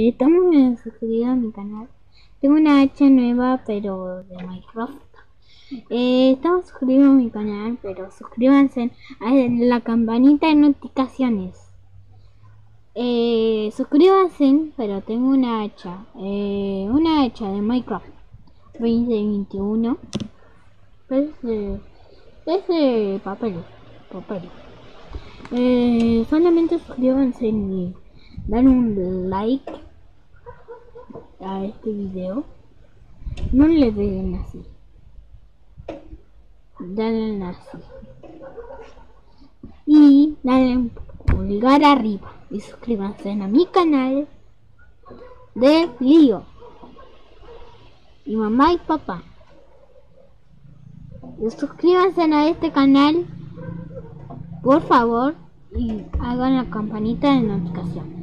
Estamos suscribidos a mi canal. Tengo una hacha nueva, pero de Minecraft. Estamos suscribidos a mi canal, pero suscríbanse a la campanita de notificaciones. Suscríbanse, pero tengo una hacha de Minecraft 2021. Es de papel. Solamente suscríbanse y dan un like a este video. No le den así, dale así y dale un pulgar arriba y suscríbanse a mi canal de Lío y mamá y papá. Y suscríbanse a este canal, por favor, y hagan la campanita de notificación.